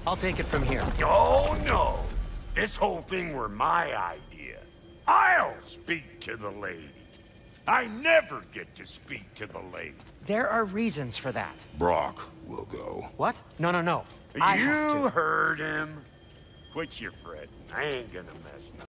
I'll take it from here. Oh, no. This whole thing were my idea. I'll speak to the lady. I never get to speak to the lady. There are reasons for that. Brock will go. What? No, no, no. I have You to. heard him. Quit your fretting. I ain't gonna mess